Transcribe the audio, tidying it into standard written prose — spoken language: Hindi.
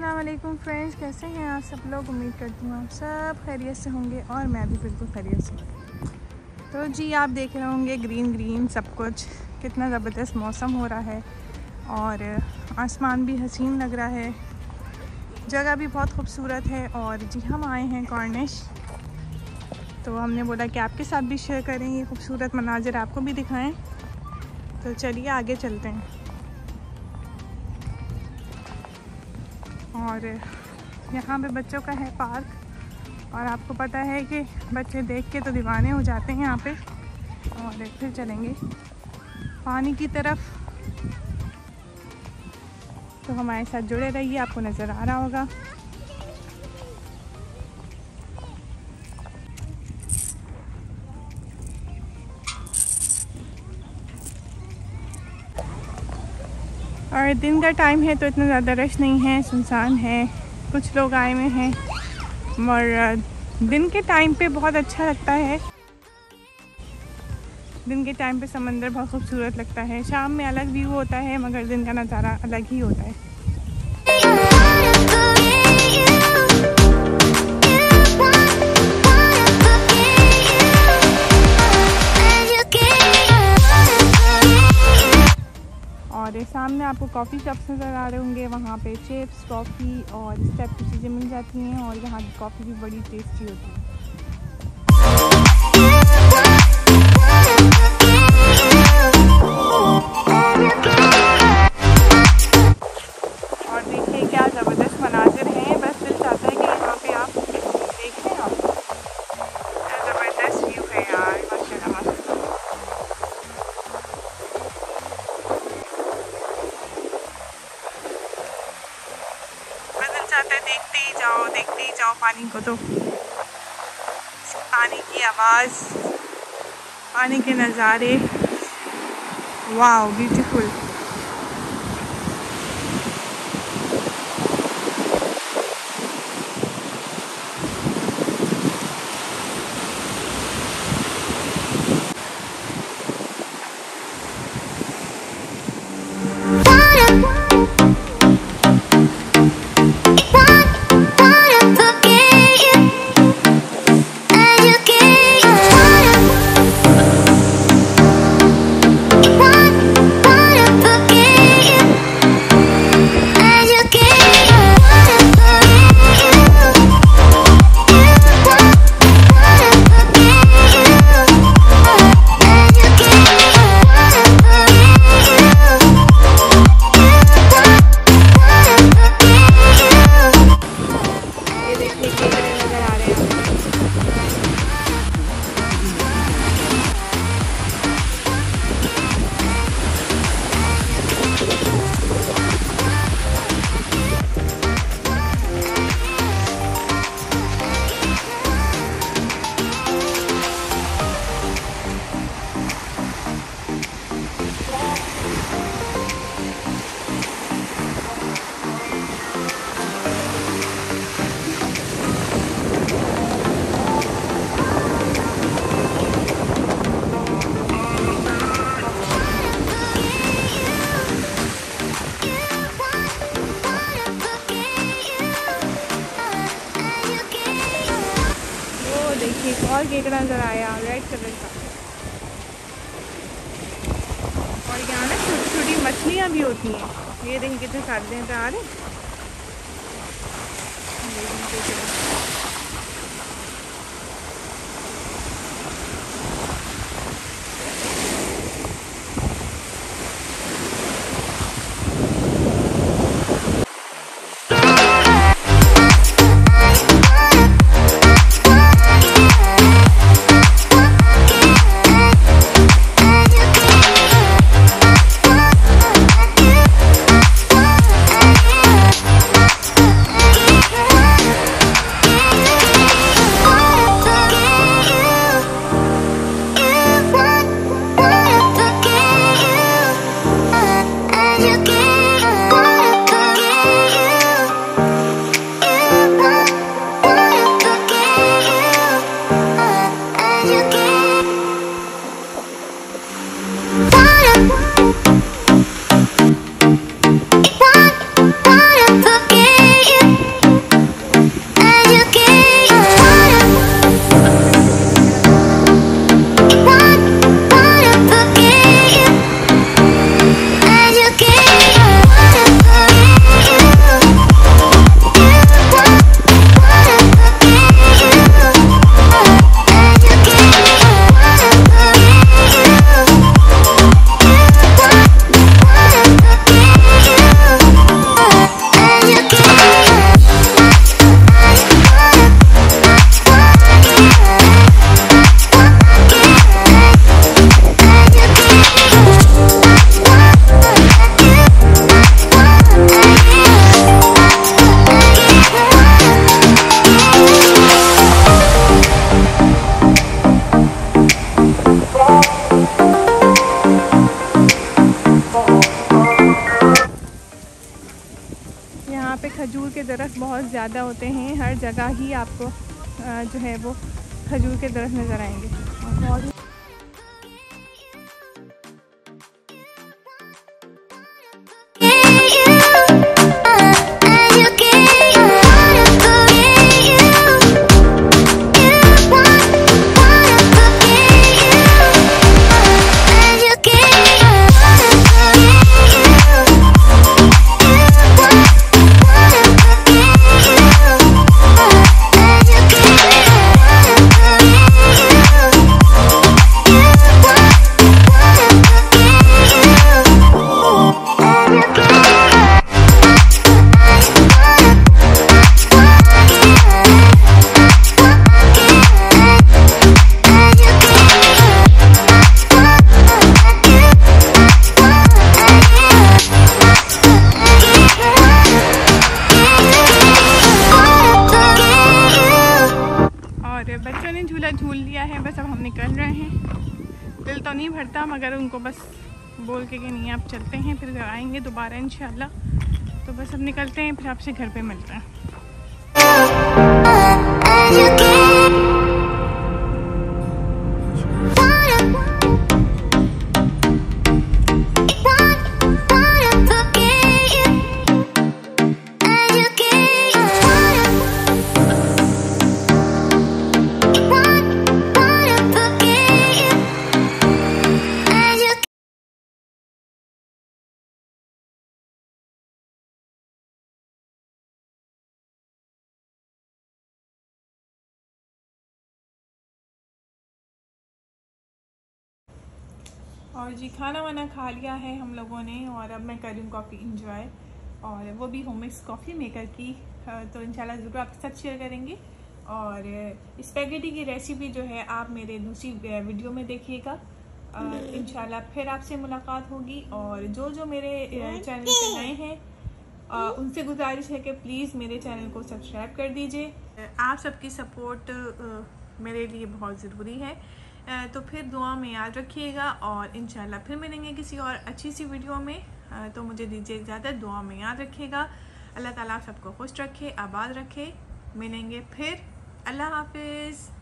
अस्सलाम वालेकुम फ्रेंड्स, कैसे हैं आप सब लोग। उम्मीद करती हूँ आप सब खैरियत से होंगे और मैं भी बिल्कुल खैरियत से। तो जी आप देख रहे होंगे ग्रीन ग्रीन सब कुछ, कितना ज़बरदस्त मौसम हो रहा है और आसमान भी हसीन लग रहा है, जगह भी बहुत खूबसूरत है। और जी हम आए हैं कॉर्निश, तो हमने बोला कि आपके साथ भी शेयर करें, ये खूबसूरत मनाजिर आपको भी दिखाएं। तो चलिए आगे चलते हैं। और यहाँ पे बच्चों का है पार्क, और आपको पता है कि बच्चे देख के तो दीवाने हो जाते हैं यहाँ पे। और फिर चलेंगे पानी की तरफ, तो हमारे साथ जुड़े रहिए, आपको नज़र आ रहा होगा। और दिन का टाइम है तो इतना ज़्यादा रश नहीं है, सुनसान है, कुछ लोग आए हुए हैं। और दिन के टाइम पे बहुत अच्छा लगता है, दिन के टाइम पे समंदर बहुत खूबसूरत लगता है। शाम में अलग व्यू होता है मगर दिन का नज़ारा अलग ही होता है। और सामने आपको कॉफ़ी शॉप्स नज़र आ रहे होंगे, वहाँ पे चिप्स, कॉफ़ी और इस टाइप की चीज़ें मिल जाती हैं। और यहाँ की कॉफ़ी भी बड़ी टेस्टी होती है। और देखिए क्या ज़बरदस्त मनाजिर हैं, बस दिल चाहता है कि यहाँ पे आप देखें। आप क्या ज़बरदस्त व्यू है यार, माशाल्लाह। चाहता है देखते ही जाओ पानी को। तो पानी की आवाज़, पानी के नज़ारे, वाव ब्यूटीफुल। देखिए एक और केकड़ा नज़र आया रेड कलर का। और यहाँ ना छोटी छोटी मछलियाँ भी होती हैं, ये देखिए कितने सारे हैं आ रहे। खजूर के दरख्त बहुत ज़्यादा होते हैं, हर जगह ही आपको जो है वो खजूर के दरख्त नज़र आएंगे। बच्चों ने झूला झूल लिया है, बस अब हम निकल रहे हैं। दिल तो नहीं भरता मगर उनको बस बोल के कि नहीं आप चलते हैं, फिर घर आएंगे दोबारा इंशाल्लाह। तो बस अब निकलते हैं, फिर आपसे घर पे मिलते हैं। और जी खाना वाना खा लिया है हम लोगों ने, और अब मैं कर रही हूँ कॉफ़ी इंजॉय, और वो भी होममेड कॉफ़ी मेकर की। तो इंशाल्लाह ज़रूर आपके साथ शेयर करेंगे। और स्पैगेटी की रेसिपी जो है आप मेरे दूसरी वीडियो में देखिएगा। इंशाल्लाह फिर आपसे मुलाकात होगी। और जो मेरे चैनल पे नए हैं उनसे गुजारिश है कि प्लीज़ मेरे चैनल को सब्सक्राइब कर दीजिए। आप सबकी सपोर्ट मेरे लिए बहुत ज़रूरी है। तो फिर दुआ में याद रखिएगा, और इंशाल्लाह फिर मिलेंगे किसी और अच्छी सी वीडियो में। तो मुझे दीजिए इजाज़त, दुआ में याद रखिएगा। अल्लाह ताला आप सबको खुश रखे, आबाद रखे। मिलेंगे फिर, अल्लाह हाफिज़।